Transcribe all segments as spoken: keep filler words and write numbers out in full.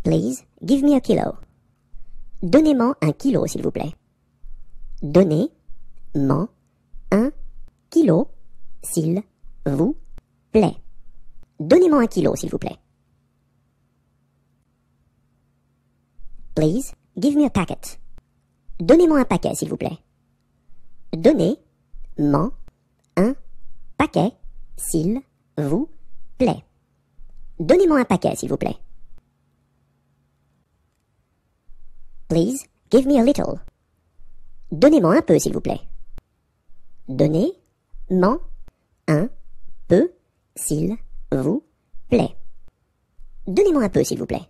Please give me a kilo. Donnez-moi un kilo, s'il vous plaît. Donnez-moi un kilo, s'il vous plaît. Donnez-moi un kilo, s'il vous plaît. Please give me a packet. Donnez-moi un paquet, s'il vous plaît. Donnez-moi un paquet, s'il vous plaît. Donnez-moi un paquet, s'il vous plaît. Please give me a little. Donnez-moi un peu, s'il vous plaît. Donnez-moi un peu, s'il vous plaît. Donnez-moi un peu, s'il vous plaît.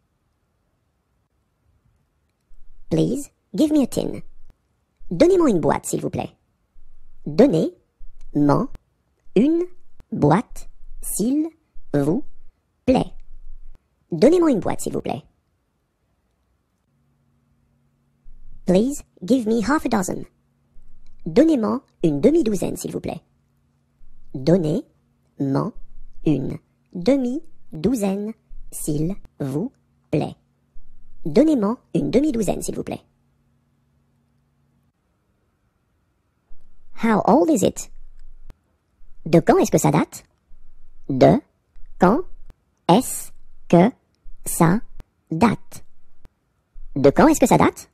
Please give me a tin. Donnez-moi une boîte, s'il vous plaît. Donnez-moi une boîte, s'il vous plaît. Donnez-moi une boîte, s'il vous plaît. Please give me half a dozen. Donnez-moi une demi-douzaine, s'il vous plaît. Donnez-moi une demi-douzaine, s'il vous plaît. Donnez-moi une demi-douzaine, s'il vous plaît. How old is it? De quand est-ce que ça date? De quand est-ce que ça date? De quand est-ce que ça date?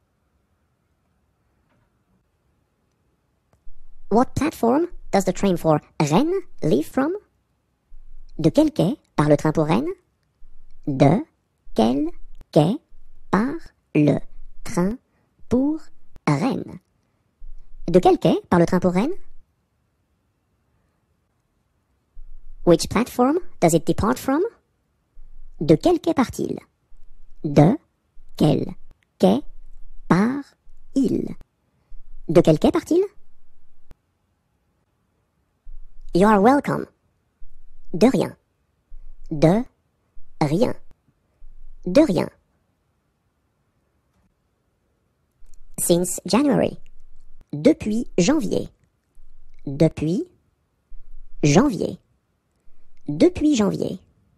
What platform does the train for Rennes leave from? De quel quai part le train pour Rennes? De quel quai part le train pour Rennes? De quel quai part le train pour Rennes? Which platform does it depart from? De quel quai part-il? De quel quai part-il? De quel quai part-il? You are welcome. De rien. De rien. De rien. Since January. Depuis janvier. Depuis janvier. Depuis janvier.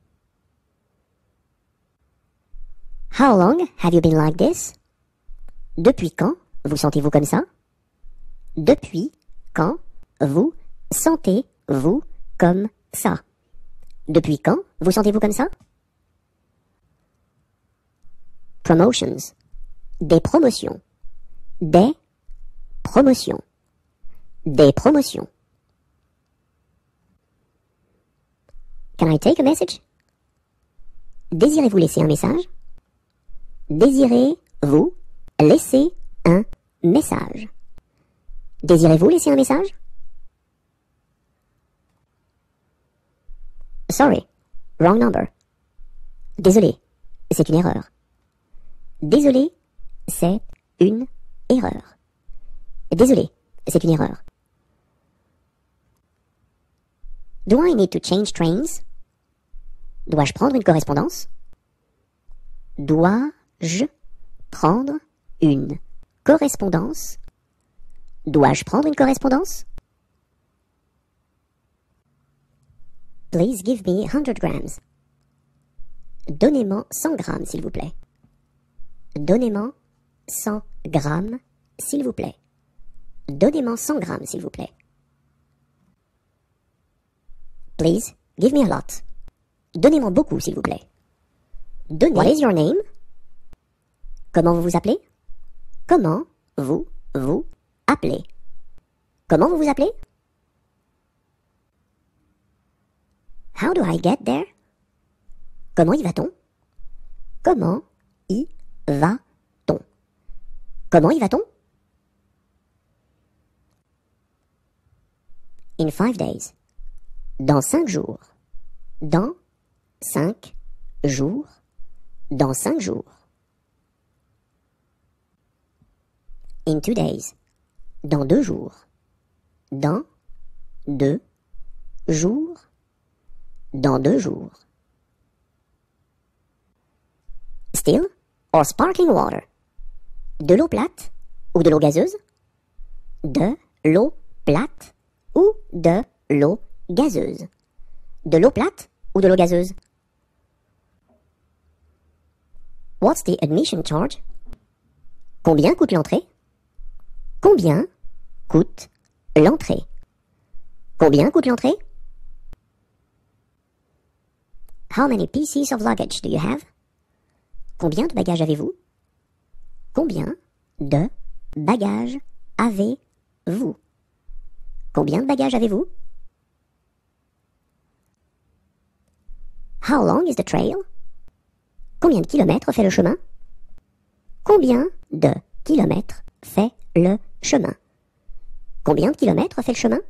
How long have you been like this? Depuis quand vous sentez-vous comme ça? Depuis quand vous sentez-vous comme ça? Depuis quand vous sentez-vous comme ça? Promotions. Des promotions. Des promotions. Des promotions. Can I take a message? Désirez-vous laisser un message? Désirez-vous laisser un message? Désirez-vous laisser un message? Sorry, wrong number. Désolé, c'est une erreur. Désolé, c'est une erreur. Désolé, c'est une erreur. Do I need to change trains? Dois-je prendre une correspondance? Dois-je prendre une correspondance? Dois-je prendre une correspondance? Please give me one hundred grams. Donnez-moi cent grammes, s'il vous plaît. Donnez-moi cent grammes, s'il vous plaît. Donnez-moi cent grammes, s'il vous plaît. Please give me a lot. Donnez-moi beaucoup, s'il vous plaît. Donnez. What is your name? Comment vous vous appelez? Comment vous vous appelez? Comment vous vous appelez? How do I get there? Comment y va-t-on? Comment y va-t-on? Comment y va-t-on? In five days. Dans cinq jours. Dans cinq jours. Dans cinq jours. In two days. Dans deux jours. Dans deux jours. Dans deux jours. Still or sparkling water? De l'eau plate ou de l'eau gazeuse? De l'eau plate ou de l'eau gazeuse? De l'eau plate ou de l'eau gazeuse? What's the admission charge? Combien coûte l'entrée? Combien coûte l'entrée? Combien coûte l'entrée? How many pieces of luggage do you have? Combien de bagages avez-vous? Combien de bagages avez-vous? Combien de bagages avez-vous? How long is the trail? Combien de kilomètres fait le chemin? Combien de kilomètres fait le chemin? Combien de kilomètres fait le chemin?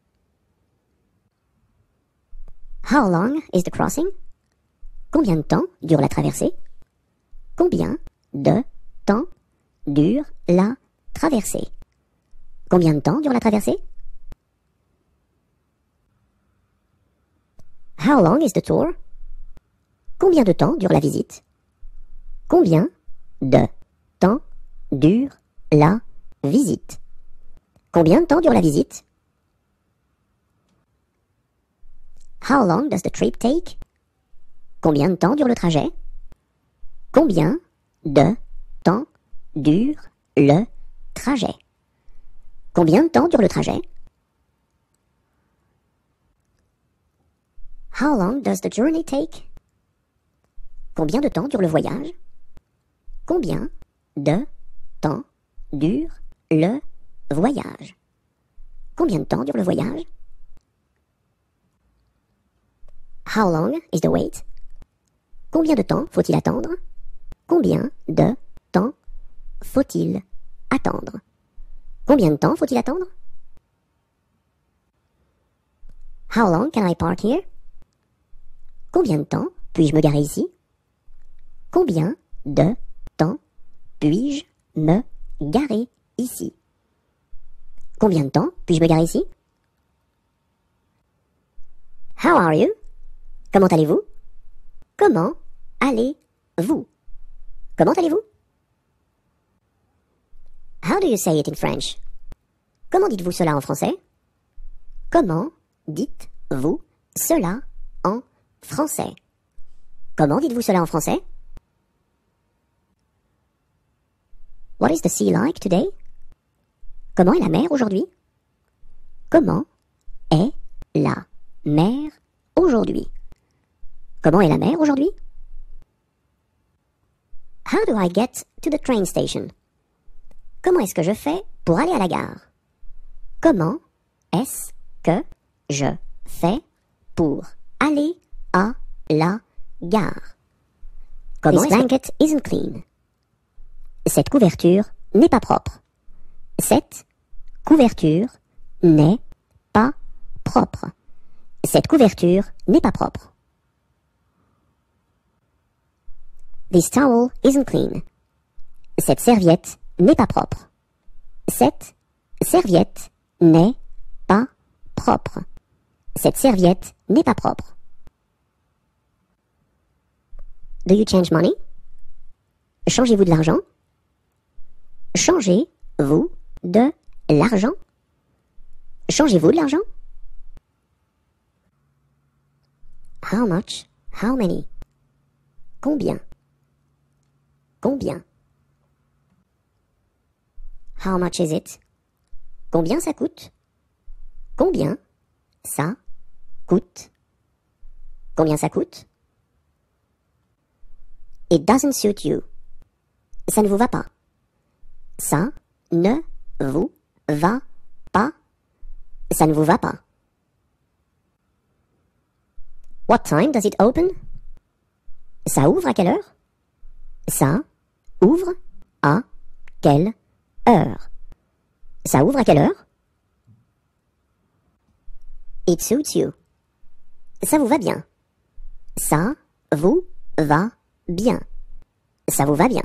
How long is the crossing? Combien de temps dure la traversée? Combien de temps dure la traversée? Combien de temps dure la traversée? How long is the tour? Combien de temps dure la visite? Combien de temps dure la visite? Combien de temps dure la visite? How long does the trip take? Combien de temps dure le trajet? Combien de temps dure le trajet? Combien de temps dure le trajet? How long does the journey take? Combien de temps dure le voyage? Combien de temps dure le voyage? Combien de temps dure le voyage? How long is the wait? Combien de temps faut-il attendre? Combien de temps faut-il attendre? Combien de temps faut-il attendre? How long can I park here? Combien de temps puis-je me garer ici? Combien de temps puis-je me garer ici? Combien de temps puis-je me garer ici? How are you? Comment allez-vous? Comment allez-vous? Comment allez-vous? How do you say it in French? Comment dites-vous cela en français? Comment dites-vous cela en français? Comment dites-vous cela en français? What is the sea like today? Comment est la mer aujourd'hui? Comment est la mer aujourd'hui? Comment est la mer aujourd'hui? How do I get to the train station? Comment est-ce que je fais pour aller à la gare? Comment est-ce que je fais pour aller à la gare? Comment This blanket isn't clean. Cette couverture n'est pas propre. Cette couverture n'est pas propre. Cette couverture n'est pas propre. This towel isn't clean. Cette serviette n'est pas propre. Cette serviette n'est pas propre. Cette serviette n'est pas propre. Do you change money? Changez-vous de l'argent? Changez-vous de l'argent? Changez-vous de l'argent? How much? How many? Combien? Combien? How much is it? Combien ça coûte? Combien ça coûte? Combien ça coûte? It doesn't suit you. Ça ne vous va pas. Ça ne vous va pas. Ça ne vous va pas. What time does it open? Ça ouvre à quelle heure? Ça ouvre à quelle heure? Ça ouvre à quelle heure? It suits you. Ça vous va bien. Ça vous va bien. Ça vous va bien.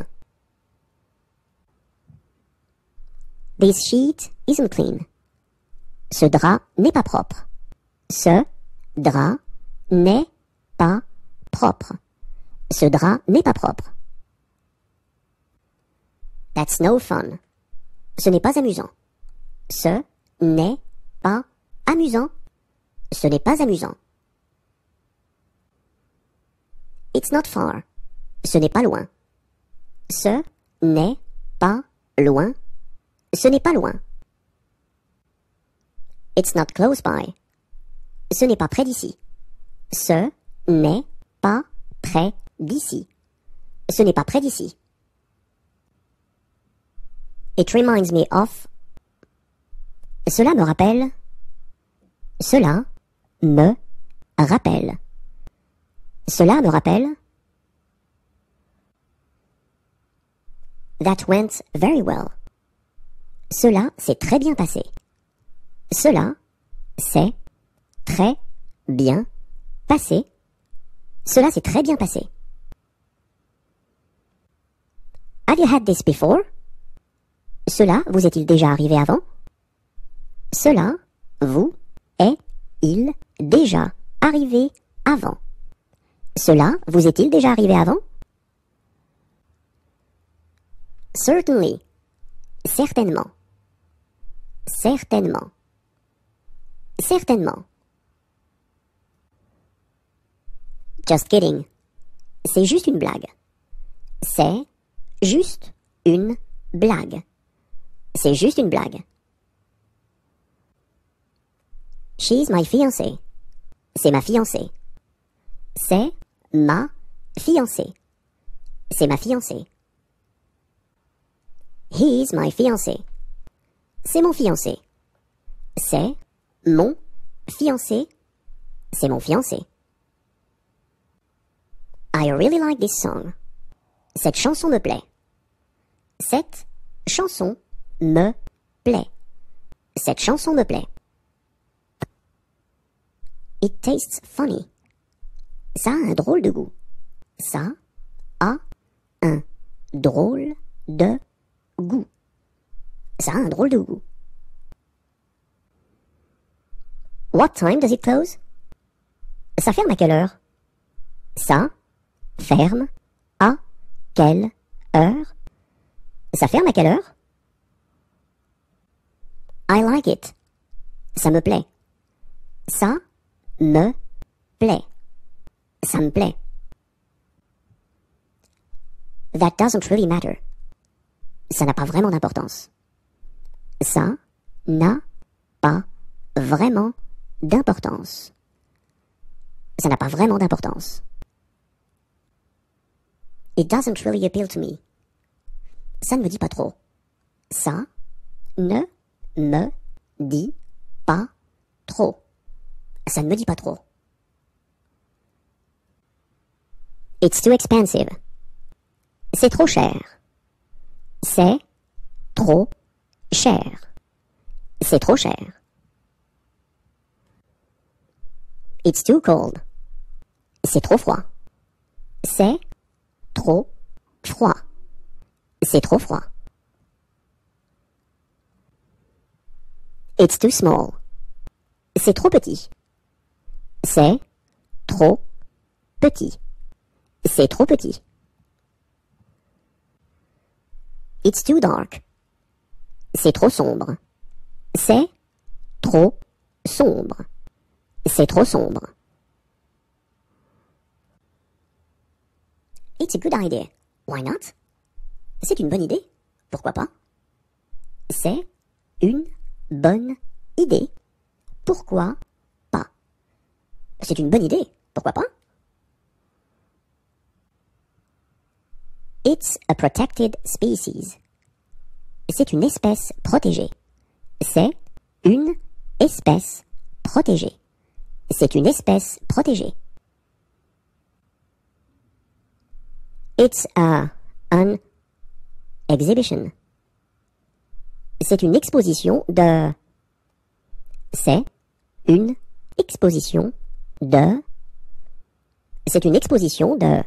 This sheet isn't clean. Ce drap n'est pas propre. Ce drap n'est pas propre. Ce drap n'est pas propre. That's no fun. Ce n'est pas amusant. Ce n'est pas amusant. Ce n'est pas amusant. It's not far. Ce n'est pas loin. Ce n'est pas loin. Ce n'est pas loin. It's not close by. Ce n'est pas près d'ici. Ce n'est pas près d'ici. Ce n'est pas près d'ici. It reminds me of. Cela me rappelle. Cela me rappelle. Cela me rappelle. That went very well. Cela s'est très bien passé. Cela s'est très bien passé. Cela s'est très bien passé. Have you had this before? Cela vous est-il déjà arrivé avant? Cela vous est-il déjà arrivé avant? Cela vous est-il déjà arrivé avant? Certainly. Certainement. Certainement. Certainement. Just kidding. C'est juste une blague. C'est juste une blague. C'est juste une blague. She's my fiancée. C'est ma fiancée. C'est ma fiancée. C'est ma fiancée. He's my fiancé. C'est mon fiancé. C'est mon fiancé. C'est mon fiancé. I really like this song. Cette chanson me plaît. Cette chanson me plaît. Cette chanson me plaît. It tastes funny. Ça a un drôle de goût. Ça a un drôle de goût. Ça a un drôle de goût. What time does it close? Ça ferme à quelle heure? Ça ferme à quelle heure? Ça ferme à quelle heure? I like it. Ça me plaît. Ça me plaît. Ça me plaît. That doesn't really matter. Ça n'a pas vraiment d'importance. Ça n'a pas vraiment d'importance. Ça n'a pas vraiment d'importance. It doesn't really appeal to me. Ça ne me dit pas trop. Ça ne me dit pas trop. Ça ne me dit pas trop. It's too expensive. C'est trop cher. C'est trop cher. C'est trop cher. It's too cold. C'est trop froid. C'est trop froid. C'est trop froid. It's too small. C'est trop petit. C'est trop petit. C'est trop petit. It's too dark. C'est trop sombre. C'est trop sombre. C'est trop sombre. It's a good idea. Why not? C'est une bonne idée. Pourquoi pas? C'est une bonne idée. Pourquoi pas? C'est une bonne idée. Pourquoi pas? It's a protected species. C'est une espèce protégée. C'est une espèce protégée. C'est une espèce protégée. It's a, an exhibition. C'est une exposition de... C'est une exposition de... C'est une exposition de...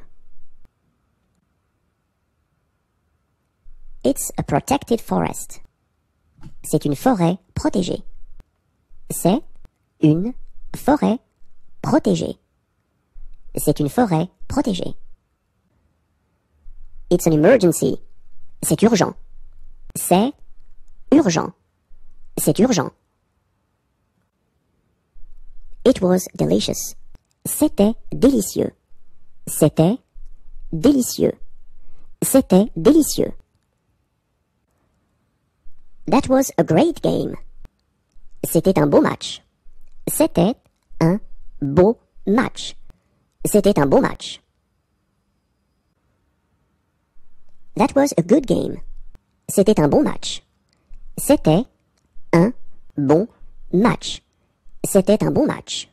It's a protected forest. C'est une forêt protégée. C'est une forêt protégée. C'est une forêt protégée. It's an emergency. C'est urgent. C'est urgent. C'est urgent. It was delicious. C'était délicieux. C'était délicieux. C'était délicieux. That was a great game. C'était un beau match. C'était un beau match. C'était un beau match. That was a good game. C'était un bon match. C'était un bon match. C'était un bon match.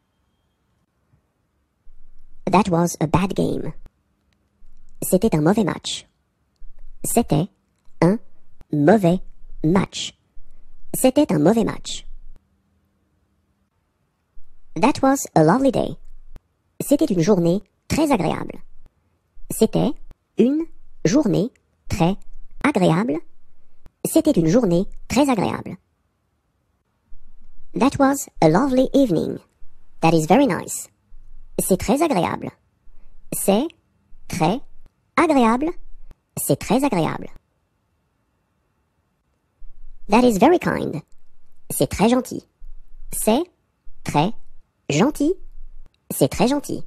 That was a bad game. C'était un mauvais match. C'était un mauvais match. C'était un mauvais match. That was a lovely day. C'était une journée très agréable. C'était une journée très agréable. C'était une journée très agréable. That was a lovely evening. That is very nice. C'est très agréable. C'est très agréable. C'est très agréable. That is very kind. C'est très gentil. C'est très gentil. C'est très gentil.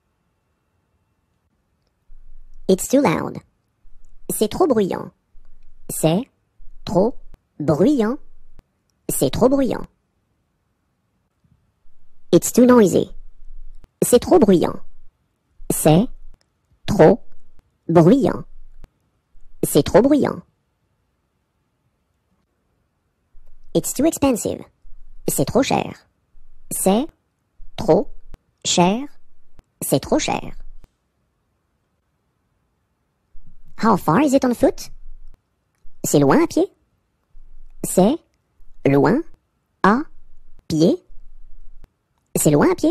It's too loud. C'est trop bruyant. C'est trop bruyant. C'est trop bruyant. It's too noisy. C'est trop bruyant. C'est trop bruyant. C'est trop bruyant. It's too expensive. C'est trop cher. C'est trop cher. C'est trop cher. How far is it on foot? C'est loin à pied. C'est loin à pied. C'est loin à pied.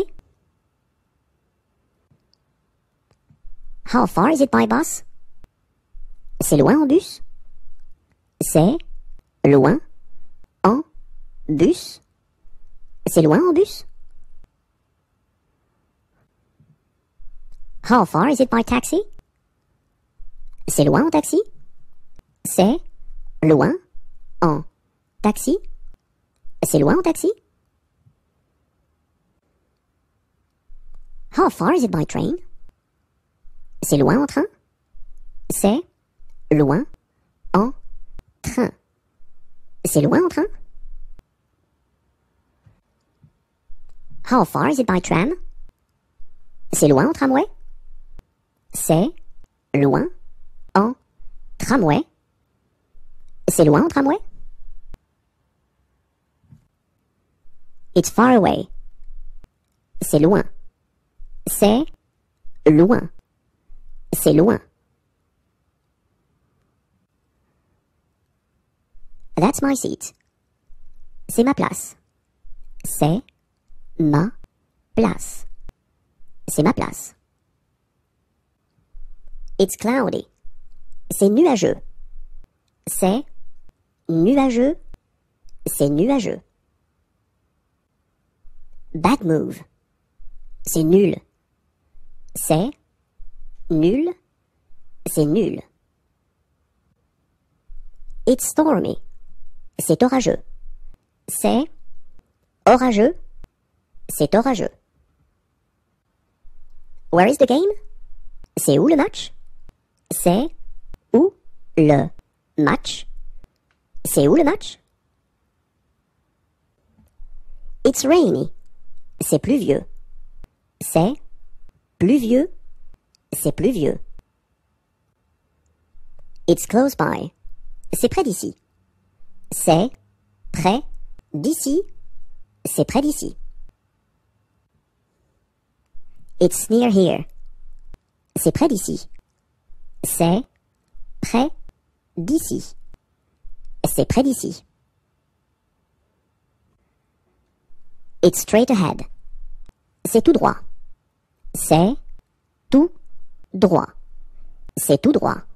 How far is it by bus? C'est loin en bus. C'est loin en bus. C'est loin en bus. How far is it by taxi? C'est loin en taxi. C'est loin en taxi. C'est loin en taxi. How far is it by train? C'est loin en train. C'est loin en train. C'est loin en train. How far is it by tram? C'est loin en tramway. C'est loin en tramway. C'est loin en tramway. It's far away. C'est loin. C'est loin. C'est loin. That's my seat. C'est ma place. C'est ma place. C'est ma place. It's cloudy. C'est nuageux. C'est nuageux. C'est nuageux. Bad move. C'est nul. C'est nul. C'est nul. It's stormy. C'est orageux. C'est orageux. C'est orageux. Where is the game? C'est où le match? C'est où le match? C'est où le match? It's rainy. C'est pluvieux. C'est pluvieux. C'est pluvieux. It's close by. C'est près d'ici. C'est près d'ici. C'est près d'ici. It's near here. C'est près d'ici. C'est près d'ici. C'est près d'ici. It's straight ahead. C'est tout droit. C'est tout droit. C'est tout droit.